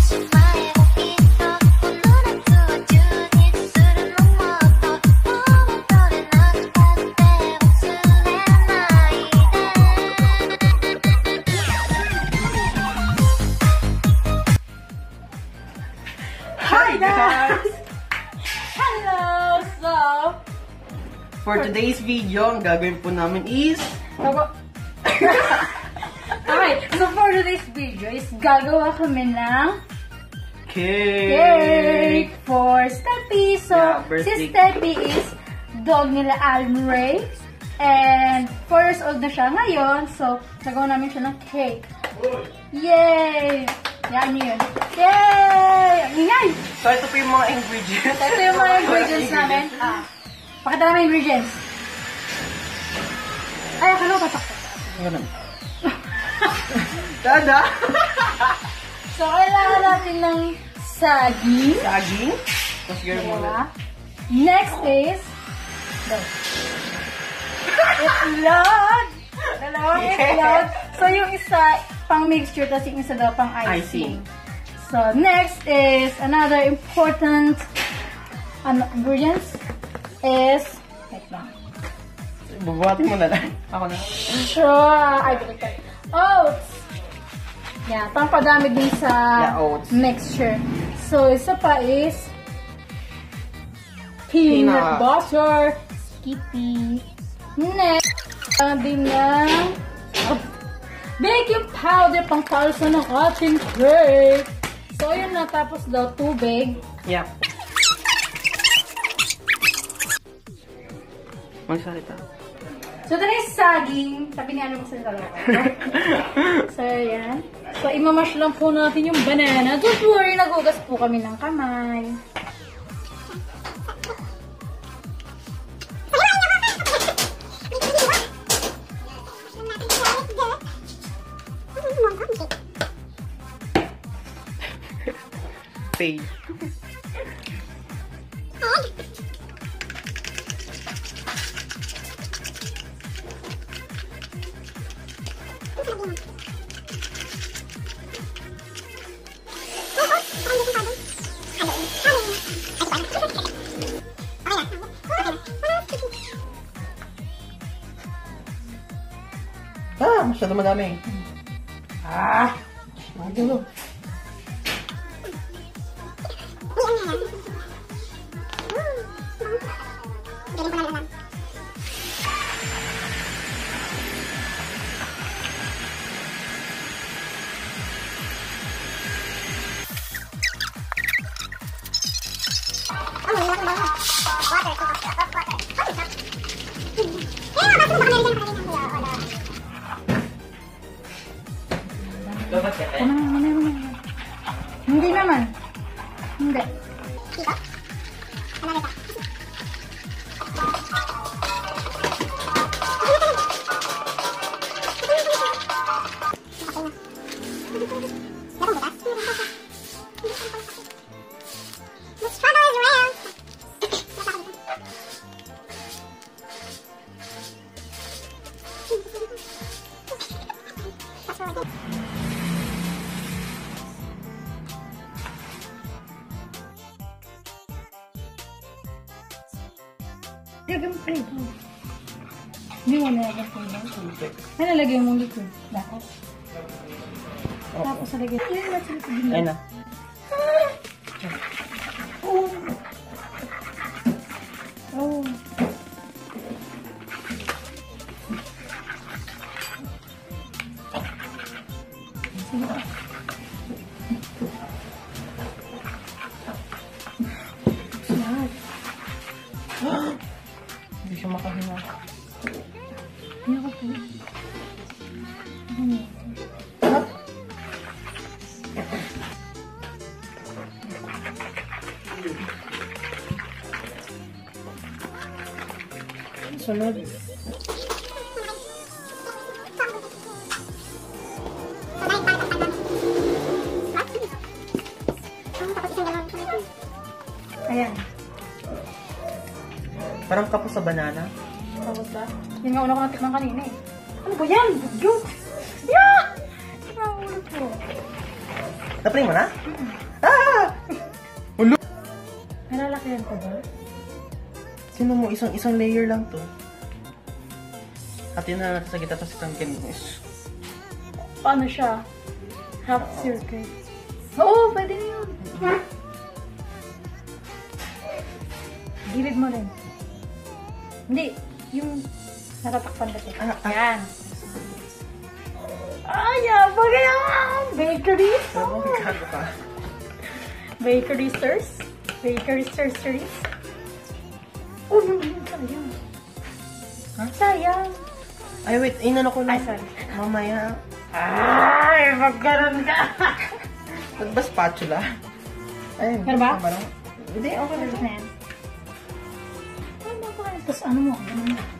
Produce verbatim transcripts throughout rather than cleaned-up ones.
Hi guys! Hello! So, for today's video, ang gagawin po namin is... okay, so for today's video is gagawa kami ng cake! cake for Steffi. So, Yeah, birthday. si Steffi is dog nila Almray. And four years old na siya ngayon. So, gagawa namin siya ng cake. Yay! Yan yun. Yay! Ang ingay! So, ito po yung mga ingredients. Ito yung mga ingredients namin. Ah, pakita namin ingredients. Ay, akala ko patak. Ganun. Dada! So, kailangan natin ng saging. Saging. Tapos gawin mo Diba? ulit. Next is the itlog. Dalawang Yes. itlog. So, yung isa pang mixture, tapos yung isa daw pang icing. Icing. So, next is another important ano, ingredients is wait lang. Bubuhatin mo na lang. Ako na. Sure. Ay, balik oats. Yeah, pampadami din sa Yeah, oats. mixture. So, isa pa is peanut, Peanut. butter, Skippy. Next, uh, din ng oh, baking powder pang palsa ng ating cake. So, yun na. Tapos daw, tubig. Yep. Magsalita. So, ito na yung saging. Sabi ni ano mo sa dalawa. So, yan. So, imamash lang po natin yung banana. Don't worry, nagugas po kami ng kamay. Pay. Ah, masyado madami. Ah! Ang gulo. Dapat ka Ano, ano, ano, ano. Hindi naman. Hindi. Lagyan mo pa rin. Hindi mo nalagyan ko lang. Ay, nalagyan mo liquid. Dapat. Tapos nalagyan. Ay, nasa liquid. Ayun na. Oh. Oh. Hindi siya makahinga. Hindi ako po. Hmm. Sunod. Ayan. Parang kapos sa banana. Tapos ba? Yung nga una ko natikman kanina eh. Ano ba yan? Budyo! Yeah! Ano ba ulo ko? Napray mo na? Mm-mm. Kwenta ba? Sino mo? Isang isang layer lang to. Hatiin na natin sa gitna tapos isang kinis. Paano siya? Half circle. Oo, pwede na yun. Gilid mo rin. Hindi, yung natatakpan kasi. Ah, ah. Yan. Ay, abang yan! Bakery Ano sauce. gago ka? Bakery stars. Bakery stars stars. Oh, sayang. Ha? Sayang. Ay, wait. Inano ko Ay, lang. sorry. Mamaya. Ay, magkaroon ka. Pag ba spatula? Ay, Pero ba? tama lang. Hindi, okay Ano lang. na yan? Ano ba? Tapos ano mo? Ganun na.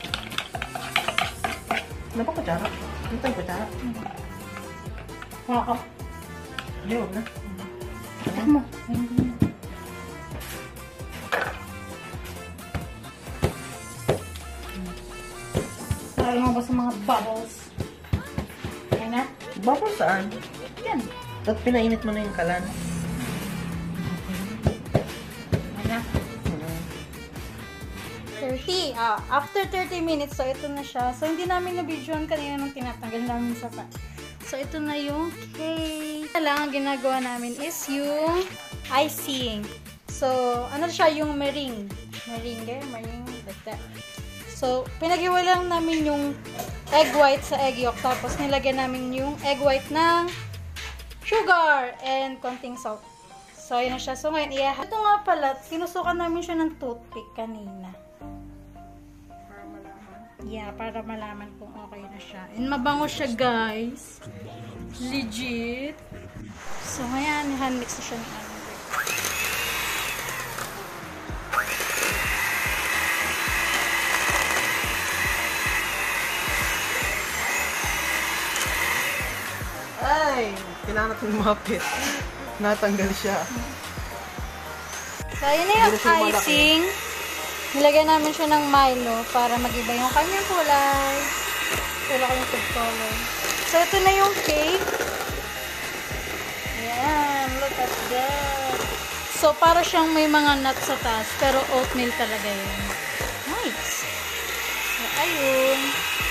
Ano ba kutsara? Ano tayong kutsara? Waka. Hindi, huwag na. Tignan mo. Ayun, ganun. Lalo mo ba sa mga bubbles? Ayan na. Bubble saan? Yan. At pinainit mo na yung kalan. Ayan na. thirty. Ah, after thirty minutes, so ito na siya. So, hindi namin na-videoan kanina nung tinatanggal namin sa pa. So, ito na yung cake. Lang, ang ginagawa namin is yung icing. So, ano siya yung meringue. Meringue, meringue, like that. So, pinag-iwa lang namin yung egg white sa egg yolk. Tapos, nilagyan namin yung egg white ng sugar and konting salt. So, yun na siya. So, ngayon, iya. Ito nga pala, sinusukan namin siya ng toothpick kanina. Yeah, para malaman kung okay na siya. And mabango siya, guys. Legit. So, ngayon, hand-mix na siya ng ano. Ay! Kailangan natin lumapit. Natanggal siya. So, yun na yung icing. Nilagyan namin siya ng Milo para mag-iba yung kanyang kulay. Wala ko yung food color. So, ito na yung cake. Ayan, look at that. So, para siyang may mga nuts sa taas, pero oatmeal talaga yun. Nice. So, ayun.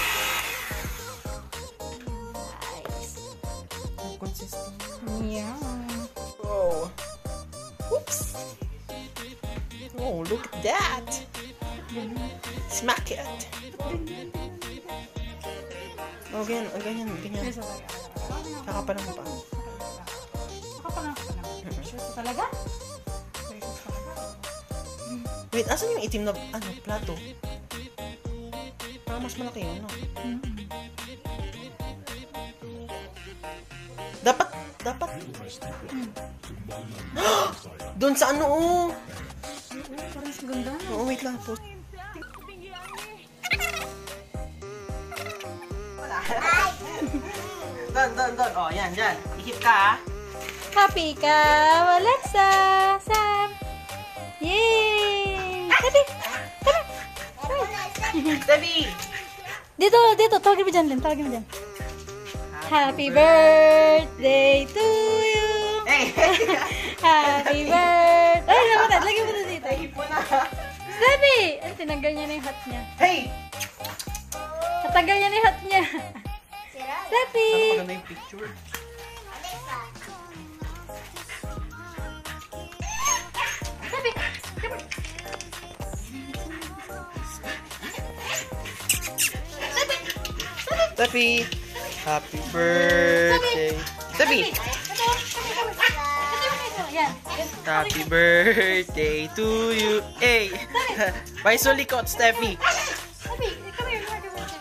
Nice. Consistent. Yeah. Oh. Oops. Oh, look at that. Smack it. Oh, ganyan, oh, ganyan, ganyan. Kakapalan mo pa. Kakapalan ko pa lang. Precious talaga? Precious talaga. Wait, asan yung itim na, ano, plato? Para mas malaki yun, no? Dapat, dapat. Doon sa ano, oh. Parang sa ganda na. Oo, wait lang po. Wala. Doon, doon, doon. Oh, yan, dyan. Ihit ka, ah. Happy ka, Alexa! Sam! Yay! Tabi! Tabi! Tabi! Dito, dito. Tawagin mo dyan, Len. Tawagin mo dyan. Happy birthday to you! Hey! Happy birthday! Ay, lagyan mo na. Lagyan mo na dito. Tahip mo na. Sabi! Ay, tinanggal niya na yung hat niya. Hey! Natanggal niya na yung hat niya. Sabi! Sana maganda yung picture. Sabi! Tabi! Happy birthday! Tabi! Yan. Happy birthday to you! Hey! May sulikot, Steffi! Sabi! Come here.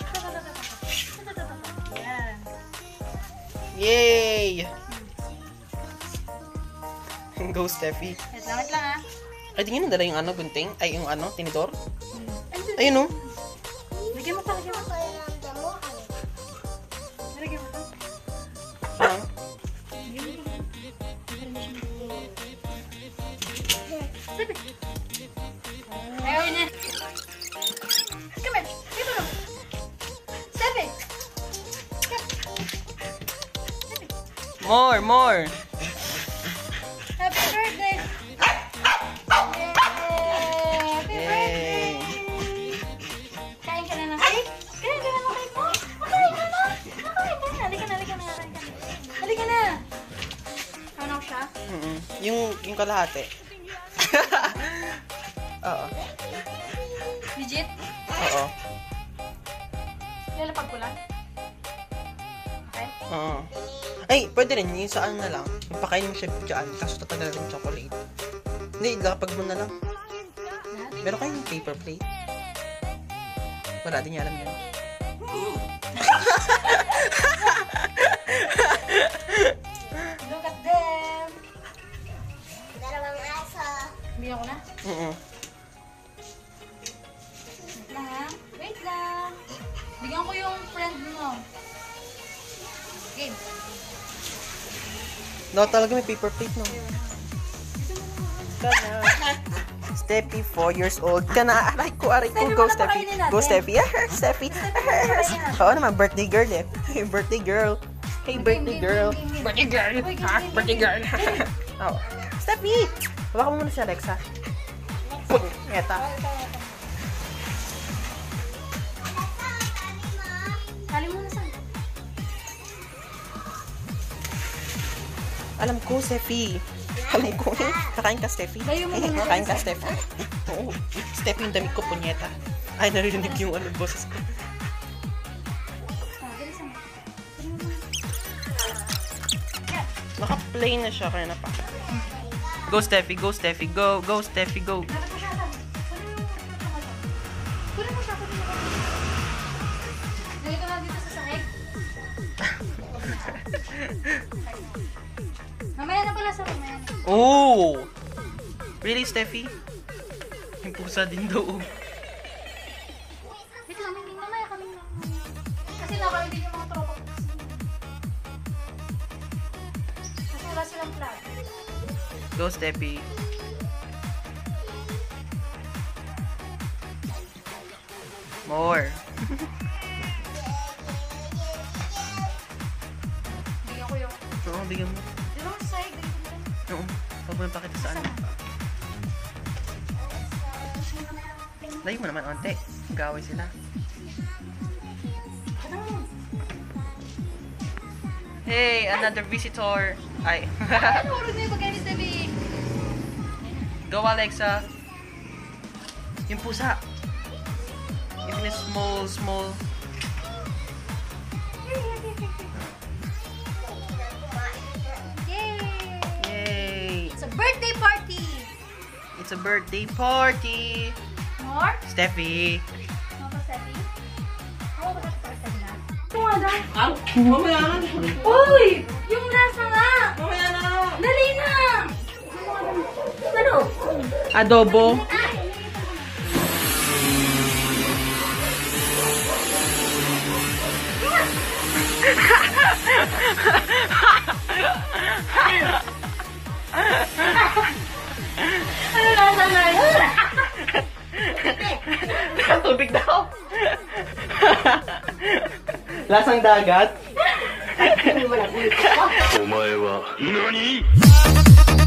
Yan. Yay! Go, Steffi. Wait lang, wait lang ah. Ay, tingin na dala yung ano, gunting? Ay, yung ano, tinidor? Ayun, oh. Lagyan mo pa, lagyan mo pa. Lagyan mo pa. Ah. Sabi! Ayaw niya. Come here. Dito na. Sabi! More, more! Happy birthday! Yung, yung kalahati. Oo. Legit? Oo. Lalapag ko lang. Okay? Oo. Ay, pwede rin. Yung sa ano na lang. Yung pakainin mo siya dyan. Kaso tatagal rin chocolate. Hindi, lapag mo na lang. Meron kayong paper plate? Wala din niya alam yun. Look at them! Dalawang aso. Bigyan ko na. Oo. Wait lang ha. Wait lang. Bigyan ko yung friend mo. Okay. No, talaga may paper plate, no? Kana. Steffi, four years old ka na. Aray ko, aray ko. Steffi, Go, muna Steffi. pakainin natin. Go, Steffi. Steffi. Oo naman, birthday girl eh. Hey, birthday girl. Hey, birthday girl. Birthday girl. Ha? Birthday girl. Oh. Steffi! Baka mo muna si Alexa. Eta. Kali mo na saan? Alam ko, Steffi. Alam ko eh. Kakain ka, Steffi. Layo mo muna. Kakain ka, Steffi. Oo. Steffi, yung damit ko, punyeta. Ay, naririnig yung ano, boses ko. Ah, bilisan mo. Naka-play na siya, kaya na pa. Go, Steffi. Go, Steffi. Go. Go, Steffi. Go. Dapat mo siya alam. Kunin mo siya. Kunin mo siya. Lagay ko lang dito sa sahig. Mamaya na pala sa mamaya na. Oh! Really, Steffi? Yung pusa din daw. Wait lang, hindi mamaya kami lang. Kasi nakaroon din yung mga tropa ko. Kasi wala silang flag. Go, Steffi. More. Bigyan ko yung... Oo, bigyan mo. Di ba sa sahig? Dito mo lang. Oo. Huwag mo yung pakita sa ano. Layo mo naman, onte. Gawin sila. Hey, another visitor. Ay. Ano oras na yung pagkain ni Steffi? Go, Alexa. Yung pusa. Even a small, small. Yay! Yay! It's a birthday party! It's a birthday party. More? Steffi. Mga pa, Steffi? Oo, ba sa Steffi na? Ito nga daw. Ah, mamaya na. Uy! Yung lasa nga! Mamaya na. Dali na! Ano? Adobo. Ano lasa nga yun? Tubig daw. Lasang dagat. お前は何